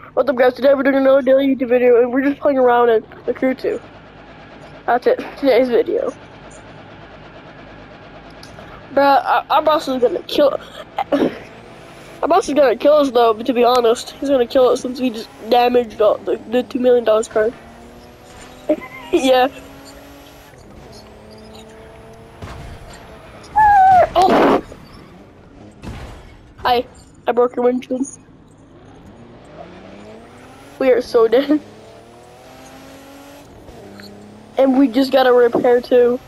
What's up, guys? Today we're doing another daily YouTube video, and we're just playing around in the Crew 2. That's it. Today's video. Bruh, our boss is gonna kill. Our boss is gonna kill us, though. But to be honest, he's gonna kill us since we just damaged all the $2 million card. Yeah. Oh. Hi. I broke your windshield. We are so dead. And we just gotta repair too.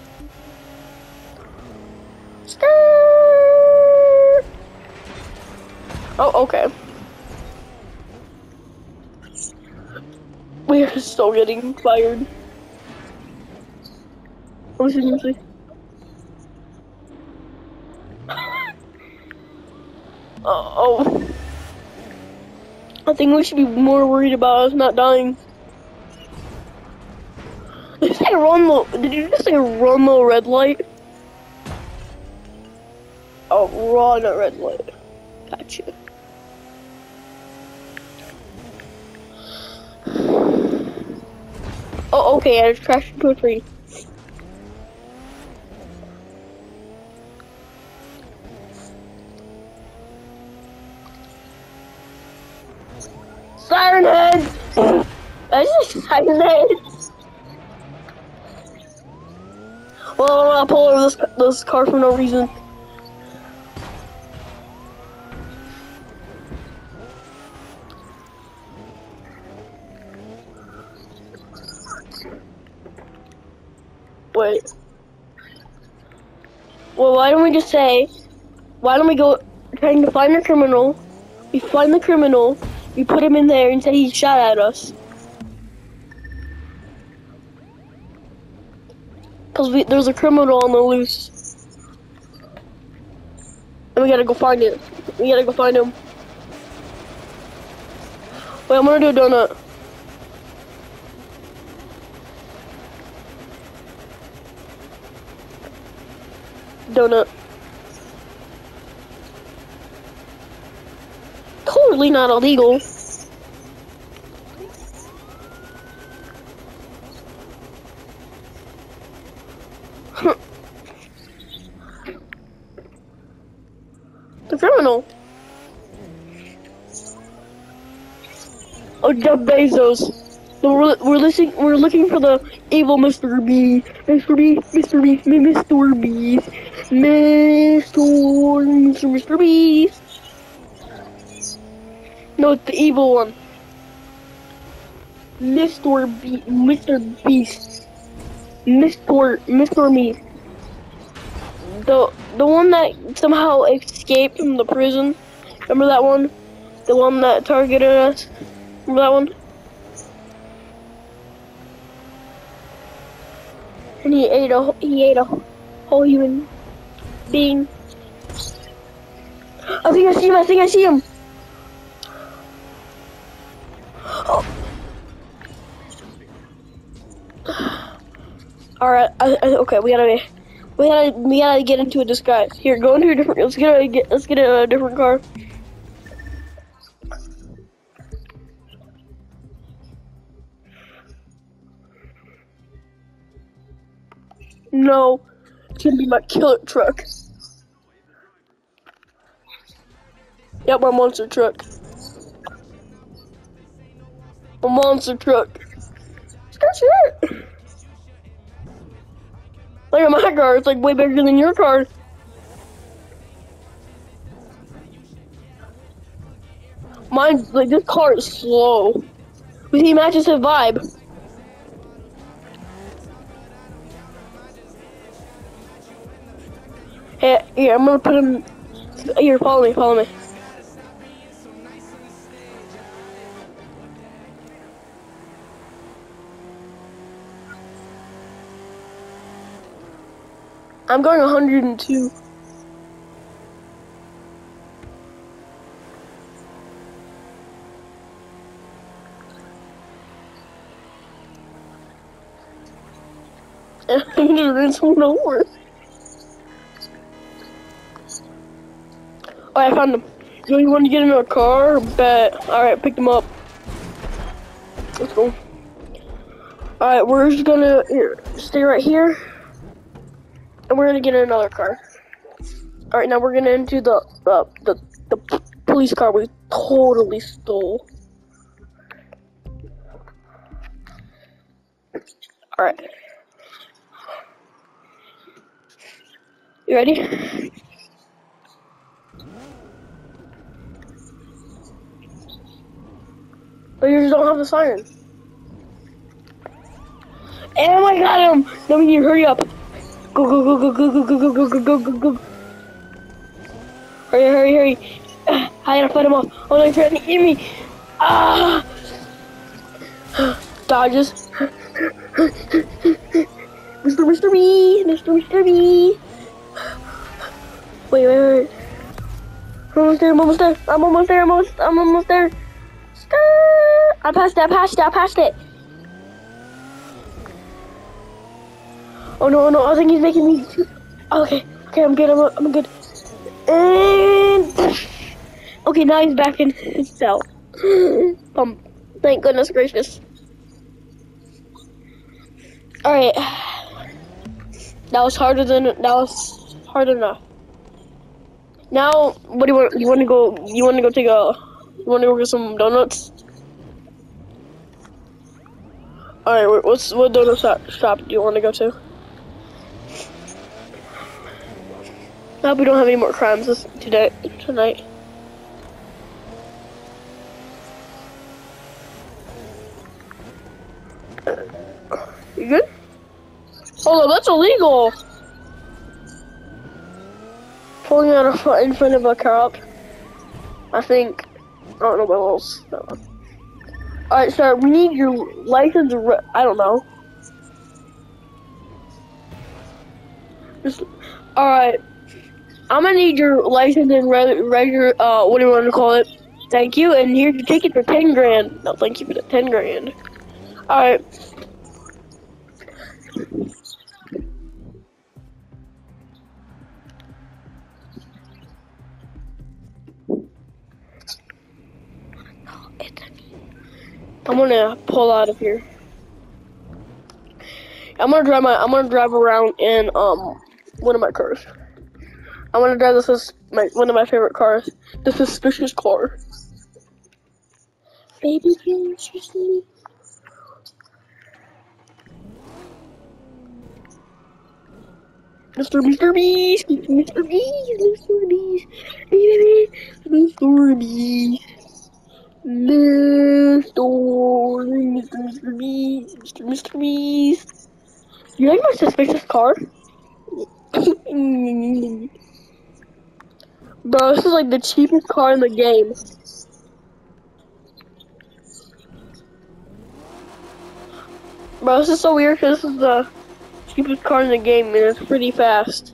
Oh, okay. We are still getting fired. Let me see. Oh. I think we should be more worried about us not dying. Did you say run the? Did you just say run the red light? Oh, run a red light. Gotcha. Oh, okay. I just crashed into a tree. Siren head. That's just siren head. Well, I'm gonna pull over this car for no reason. Wait. Well, why don't we just say, why don't we go trying to find the criminal? We find the criminal, we put him in there and say he shot at us. Because there's a criminal on the loose. And we gotta go find it. We gotta go find him. Wait, I'm gonna do a donut. Donut. Totally not illegal. The criminal. Oh, Jeff Bezos. So we're looking for the evil Mr. B. Mr. B. Mr. B. Mr. B. Mr. B. No, it's the evil one. Mr. B. Mr. Beast. Mr. Me. The one that somehow escaped from the prison. Remember that one? The one that targeted us. Remember that one? And he ate a whole human being. I think I see him. Oh. All right. Okay. We gotta get into a disguise. Here, go into a different. Let's get a different car. No, it's gonna be my killer truck. Yep, my monster truck. My monster truck. That's it. Look at my car, it's like way bigger than your car. Mine's like, this car is slow. But he matches his vibe. Hey, here, I'm gonna put him, here, follow me. I'm going 102. And I'm gonna run someone over. Alright, I found him. Do you want to get in our car? Bet. Alright, pick them up. Let's go. Alright, we're just gonna stay right here. And we're gonna get in another car. Alright, now we're gonna into the police car we totally stole. Alright. You ready? But you just don't have the siren. And I got him! Now we need to hurry up. Go, go, go, go, go, go, go, go, go, go, go, go, go. Hurry, hurry, hurry. I gotta fight him off. Oh no, he's trying to eat me. Ah! Dodges. Mr. B! Mr. B! Wait, wait, wait. I'm almost there, I'm almost there. I'm almost there, I'm almost there. I passed it. Oh no, I think he's making me. Okay, I'm good, I'm good. And okay, now he's back in his cell. Thank goodness gracious. Alright. That was hard enough. Now, what do you want? You want to go get some donuts? All right, what donut shop do you want to go to? I hope we don't have any more crimes tonight. You good? Hold on, that's illegal. Pulling out in front of a cop. I think. I don't know what else. Alright, sir, we need your license. I don't know. Alright. I'm gonna need your license and regular, what do you want to call it? Thank you, and here's your ticket for 10 grand. No, thank you for the 10 grand. Alright. I'm gonna pull out of here. I'm gonna drive around in one of my cars. I'm gonna drive one of my favorite cars, the suspicious car. Baby, can you trust me? Mr. Beast, Mr. Beast, Mr. Beast, Mr. Beast, Mr. Beast. Mr. Beast. You like my suspicious car? Bro, this is like the cheapest car in the game. Bro, this is so weird because this is the cheapest car in the game and it's pretty fast.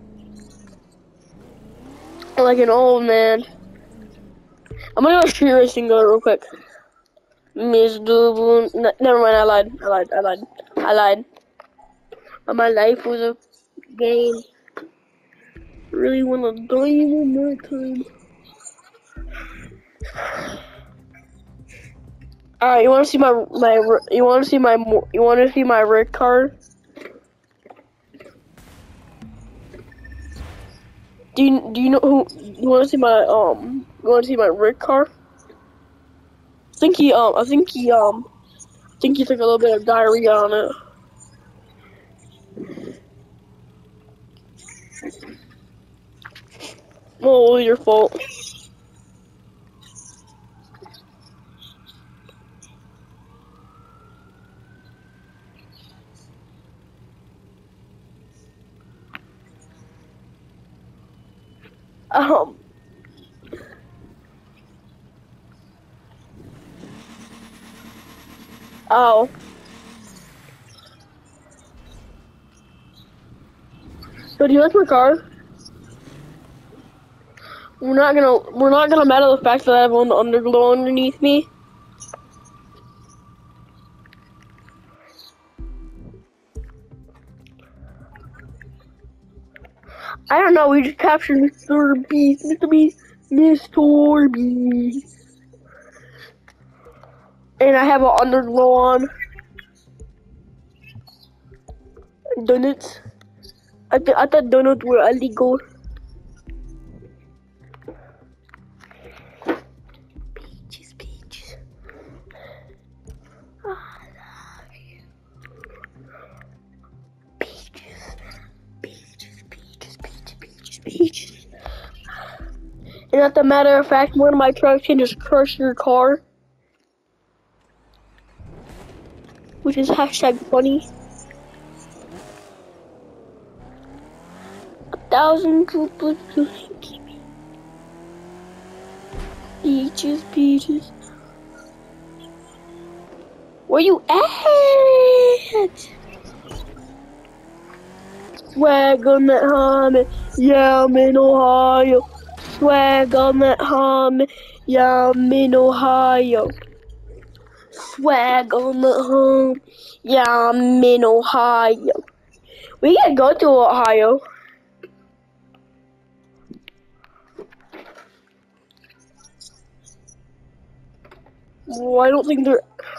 Like an old man. I'm gonna go street racing real quick. Miss Dubun. Never mind, I lied. My life was a game. Really wanna die one more time. Alright, you wanna see my red card? Do you know who? You wanna see my red car? I think he took a little bit of diarrhea on it. Well, it was your fault. Oh. So do you like my car? We're not gonna matter the fact that I have one underglow underneath me. I don't know, we just captured Mr. Beast, Mr. Beast. And I have an underglow on. Donuts. I thought donuts were illegal. Peaches. I love you. Peaches. And as a matter of fact, one of my trucks can just crush your car. Which is hashtag funny. 1,000 troopers to keep me. Peaches. Where you at? Swag on that Hummer, yeah, I'm in Ohio. Swag on that Hummer, yeah, I'm in Ohio. Swag on the Hummer, yeah, I'm in Ohio. We can go to Ohio. Well, I don't think they're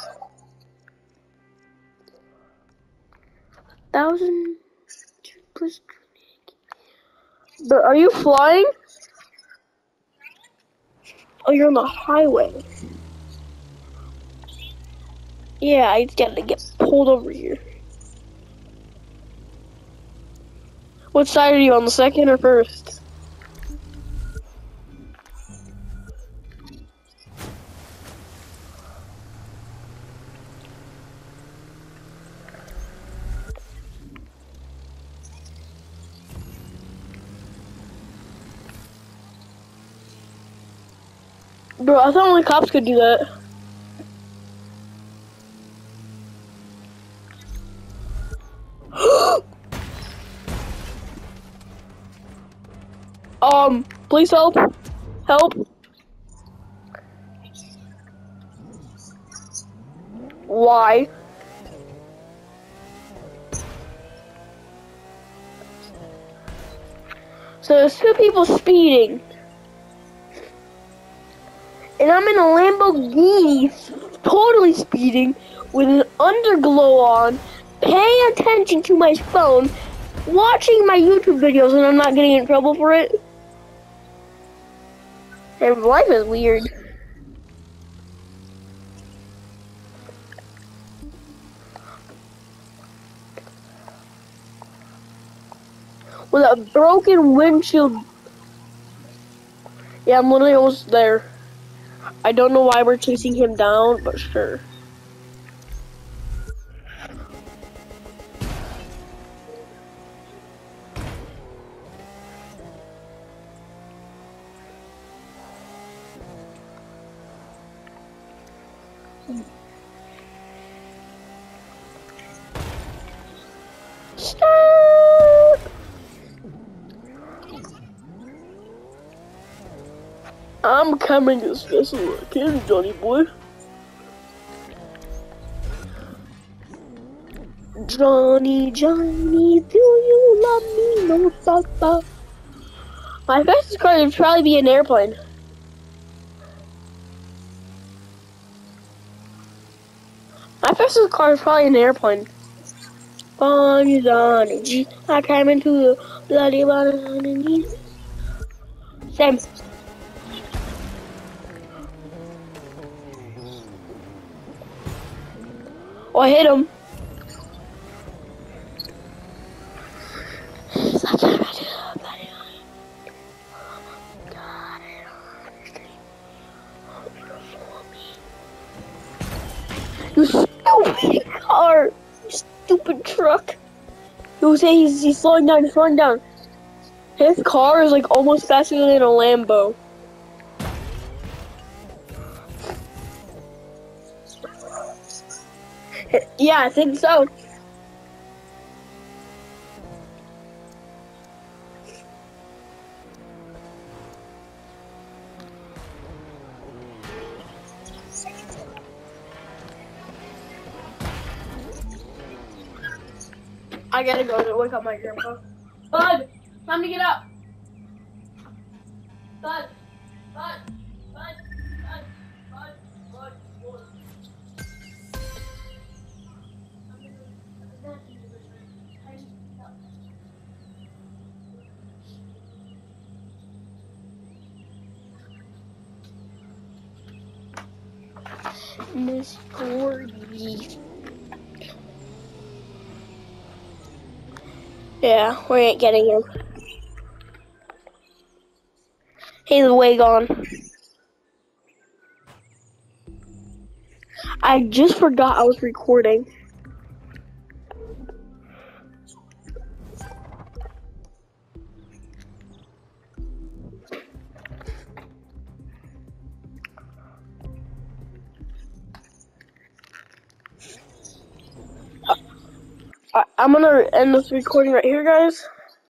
1,000 plus. But are you flying? Oh, you're on the highway. Yeah, I just gotta get pulled over here. What side are you on, the second or first? Bro, I thought only cops could do that. Please help. Help. Why? So there's two people speeding. And I'm in a Lamborghini, totally speeding, with an underglow on, paying attention to my phone, watching my YouTube videos, and I'm not getting in trouble for it. And life is weird. With a broken windshield. Yeah, I'm literally almost there. I don't know why we're chasing him down, but sure. Stop! I'm coming as fast as I can, Johnny boy. Johnny, do you love me? No, papa. My fastest car would probably be an airplane. My fastest car is probably an airplane. Bonnie, Johnny, G. I came into the bloody Bonnie. Same. Oh, I hit him. You stupid car! You stupid truck! You say he's slowing down, he's slowing down. His car is like almost faster than a Lambo. Yeah, I think so. I gotta go to wake up my grandpa. Bud, time to get up. Bud. Miss Gordy. Yeah, we ain't getting him. He's way gone. I just forgot I was recording. I'm gonna end this recording right here, guys.